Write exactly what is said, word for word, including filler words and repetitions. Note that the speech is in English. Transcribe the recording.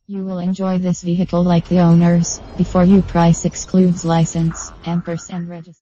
You will enjoy this vehicle like the owners. Before you price excludes license, ampersand register.